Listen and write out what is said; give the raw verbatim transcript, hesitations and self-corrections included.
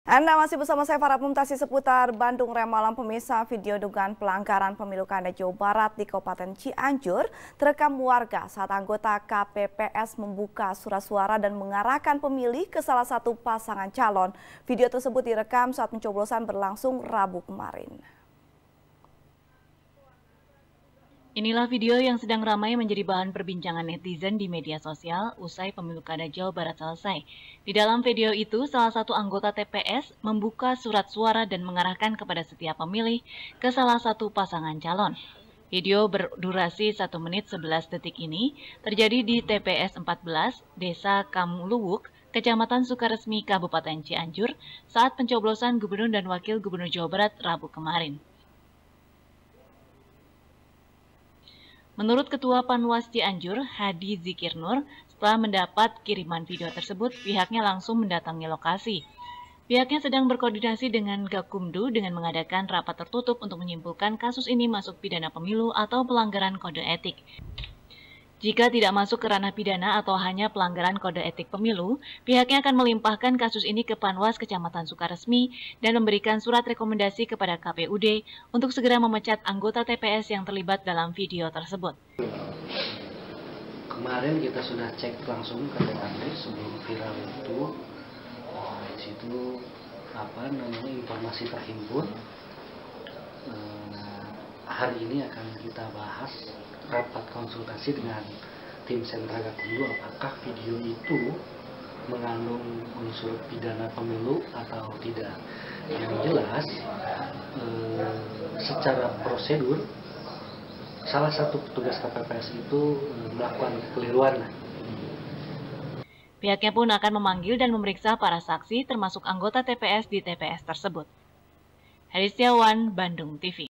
Anda masih bersama saya Farah Mumtazzi seputar Bandung Remalam. Pemirsa, video dugaan pelanggaran pemilu kada Jawa Barat di Kabupaten Cianjur terekam warga saat anggota K P P S membuka surat suara dan mengarahkan pemilih ke salah satu pasangan calon. Video tersebut direkam saat pencoblosan berlangsung Rabu kemarin. Inilah video yang sedang ramai menjadi bahan perbincangan netizen di media sosial usai pemilu kada Jawa Barat selesai. Di dalam video itu, salah satu anggota T P S membuka surat suara dan mengarahkan kepada setiap pemilih ke salah satu pasangan calon. Video berdurasi satu menit sebelas detik ini terjadi di T P S empat belas, Desa Kamluwuk, Kecamatan Sukaresmi, Kabupaten Cianjur, saat pencoblosan Gubernur dan Wakil Gubernur Jawa Barat Rabu kemarin. Menurut Ketua Panwas Cianjur, Hadi Zikirnur, setelah mendapat kiriman video tersebut, pihaknya langsung mendatangi lokasi. Pihaknya sedang berkoordinasi dengan Gakumdu dengan mengadakan rapat tertutup untuk menyimpulkan kasus ini masuk pidana pemilu atau pelanggaran kode etik. Jika tidak masuk ke ranah pidana atau hanya pelanggaran kode etik pemilu, pihaknya akan melimpahkan kasus ini ke Panwas Kecamatan Sukaresmi dan memberikan surat rekomendasi kepada K P U D untuk segera memecat anggota T P S yang terlibat dalam video tersebut. Kemarin kita sudah cek langsung ke T K P sebelum viral itu, nah, di situ apa namanya informasi terhimpun. Nah, hari ini akan kita bahas rapat konsultasi dengan tim sentra Gakumdu apakah video itu mengandung unsur pidana pemilu atau tidak. Yang jelas eh, secara prosedur salah satu petugas K P P S itu eh, melakukan kekeliruan. Pihaknya pun akan memanggil dan memeriksa para saksi termasuk anggota T P S di T P S tersebut. Heri Setiawan, Bandung T V.